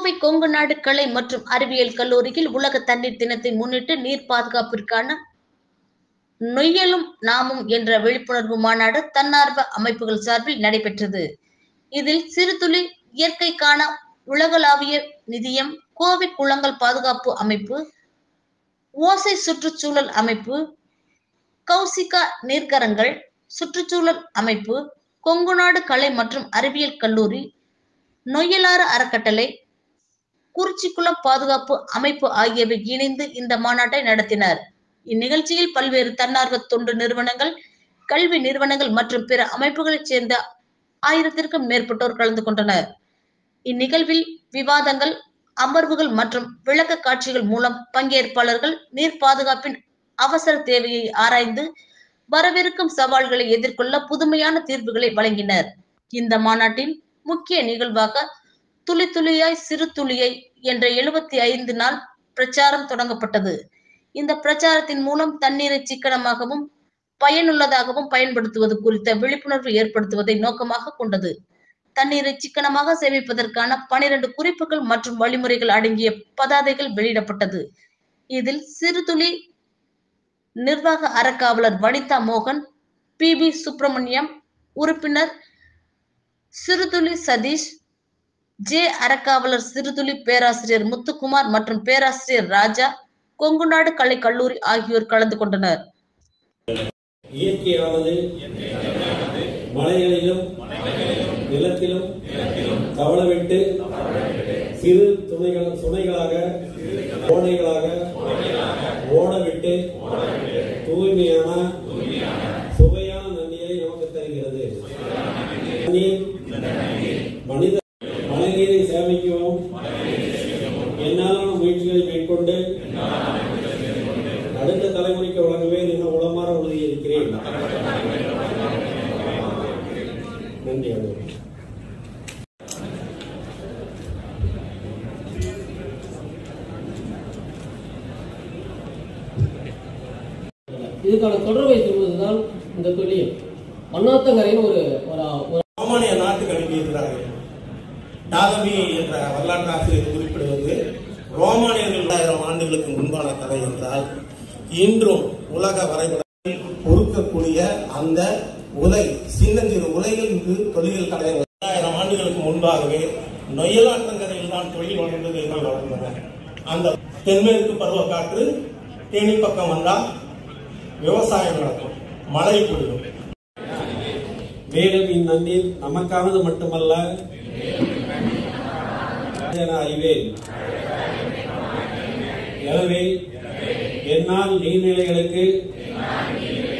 கோவை கொங்குநாடு கலை மற்றும் அறிவியல் கல்லூரியில் உலக தண்ணீர் தினத்தை முன்னிட்டு நீர் பாதுகாப்பிற்கான நொய்யலும் நாமும் என்ற விழிப்புணர்வு மாநாடு தன்னார்வ அமைப்புகள் சார்பில் நடைபெற்றது. இதில் சிறுதுளி இயற்கைக்கான உலகளாவிய நிதியம், கோவை குளங்கள் பாதுகாப்பு அமைப்பு, ஓசை சுற்றுச்சூழல் அமைப்பு, கௌசிகா நீர்க்கரங்கள் சுற்றுச்சூழல் அமைப்பு, கொங்குநாடு கலை மற்றும் அறிவியல் கல்லூரி, நொய்யலாறு அறக்கட்டளை, குறிச்சிக்குளம் பாதுகாப்பு அமைப்பு ஆகியவை இணைந்து இந்த மாநாட்டை நடத்தினர். இந்நிகழ்ச்சியில் பல்வேறு தன்னார்வ தொண்டு நிறுவனங்கள், கல்வி நிறுவனங்கள் மற்றும் பிற அமைப்புகளைச் சேர்ந்த 1000க்கும் மேற்பட்டோர் கலந்து கொண்டனர். இந்நிகழ்வில் விவாதங்கள், அமர்வுகள் மற்றும் விளக்க காட்சிகள் மூலம் பங்கேற்பாளர்கள் நீர் பாதுகாப்பின் அவசர தேவையை ஆராய்ந்து வரவிருக்கும் சவால்களை எதிர்கொள்ள புதுமையான தீர்வுகளை வழங்கினர். இந்த மாநாட்டின் முக்கிய நிகழ்வாக துளி துளியாய் சிறு துளியை என்ற 75 நாள் பிரச்சாரம் தொடங்கப்பட்டது. இந்த பிரச்சாரத்தின் மூலம் தண்ணீரை சிக்கனமாகவும் பயனுள்ளதாகவும் பயன்படுத்துவது குறித்த விழிப்புணர்வு ஏற்படுத்துவதை நோக்கமாக கொண்டது. தண்ணீரை சிக்கனமாக சேமிப்பதற்கான 12 குறிப்புகள் மற்றும் வழிமுறைகள் அடங்கிய பதாதைகள் வெளியிடப்பட்டது. இதில் சிறுதுளி நிர்வாக அறக்காவலர் வனிதா மோகன், PB சுப்பிரமணியம், உறுப்பினர் சிறுதுளி சதீஷ், ஜே அறக்காவலர் சிறுதுளி பேராசிரியர் முத்துக்குமார் மற்றும் பேராசிரியர் ராஜா, கொங்குநாடு கலை கல்லூரி ஆகியோர் கலந்து கொண்டனர். இயற்கையானது மலைகளிலும் நிலத்திலும் தவளவிட்டு சிறு சுனைகளாக ஓடைகளாக ஓடவிட்டு தூய்மையான சுவையான நன்னீரை நமக்கு தருகிறது. மனித மழைநீரை சேமிக்கவும் என்னாலான முயற்சிகளை மேற்கொண்டு அடுத்த தலைமுறைக்கு வழங்குவேன் என உளமாற உறுதியேற்கிறேன். நன்றி. இதுக்கான தொடர்பை சொல்வதுதான் இந்த தொழில். அண்ணாத்தங்கரையின் ஒரு ரோமானிய நாட்டுக்கு அனுப்பியிருக்கிறார்கள். டாலமி என்ற வரலாற்று ஆசிரியர் குறிப்பிடுவது ரோமானியர்கள் 2000 ஆண்டுகளுக்கு முன்பான கதை என்றால், இன்றும் உலக வரைபடத்தில் பொறுக்கக்கூடிய அந்த உலை, சின்னஞ்சிறு உலைகள் இன்று தொழில்கள் கலைஞர்கள் 2000 ஆண்டுகளுக்கு முன்பாகவே நொய்யலாற்றங்கரையில் தான் தொழில் வளர்ந்ததுகள் வளர்ந்தன. அந்த தென்மேற்கு பருவக்காற்று தேனி பக்கம் வந்தால் விவசாயம் நடக்கும், மழை பொழியும். மேலும் இந்நன்னீர் நமக்கானது மட்டுமல்ல என அறிவேன். எனவே என்னால் நீர்நிலைகளுக்கு